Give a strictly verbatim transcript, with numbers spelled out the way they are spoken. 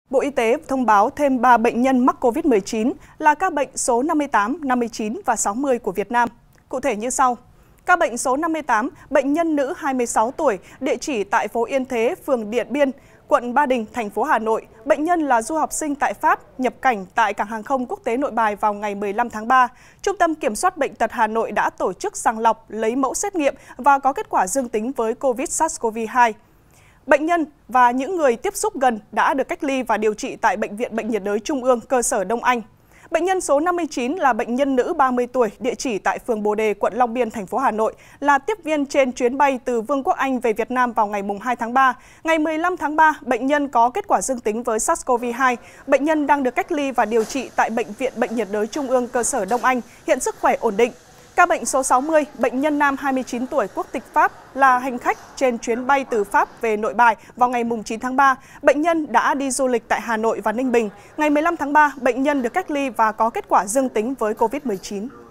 Bộ Y tế thông báo thêm ba bệnh nhân mắc Covid mười chín là các bệnh số năm mươi tám, năm mươi chín và sáu mươi của Việt Nam. Cụ thể như sau. Ca bệnh số năm mươi tám, bệnh nhân nữ hai mươi sáu tuổi, địa chỉ tại phố Yên Thế, phường Điện Biên, quận Ba Đình, thành phố Hà Nội. Bệnh nhân là du học sinh tại Pháp, nhập cảnh tại Cảng hàng không quốc tế Nội Bài vào ngày mười lăm tháng ba. Trung tâm Kiểm soát Bệnh tật Hà Nội đã tổ chức sàng lọc, lấy mẫu xét nghiệm và có kết quả dương tính với Covid SARS-xê o vê hai. Bệnh nhân và những người tiếp xúc gần đã được cách ly và điều trị tại Bệnh viện Bệnh nhiệt đới Trung ương cơ sở Đông Anh. Bệnh nhân số năm mươi chín là bệnh nhân nữ ba mươi tuổi, địa chỉ tại phường Bồ Đề, quận Long Biên, thành phố Hà Nội, là tiếp viên trên chuyến bay từ Vương quốc Anh về Việt Nam vào ngày hai tháng ba. Ngày mười lăm tháng ba, bệnh nhân có kết quả dương tính với SARS-xê o vê hai. Bệnh nhân đang được cách ly và điều trị tại Bệnh viện Bệnh nhiệt đới Trung ương cơ sở Đông Anh, hiện sức khỏe ổn định. Ca bệnh số sáu mươi, bệnh nhân nam hai mươi chín tuổi, quốc tịch Pháp, là hành khách trên chuyến bay từ Pháp về Nội Bài vào ngày chín tháng ba. Bệnh nhân đã đi du lịch tại Hà Nội và Ninh Bình. Ngày mười lăm tháng ba, bệnh nhân được cách ly và có kết quả dương tính với Covid mười chín.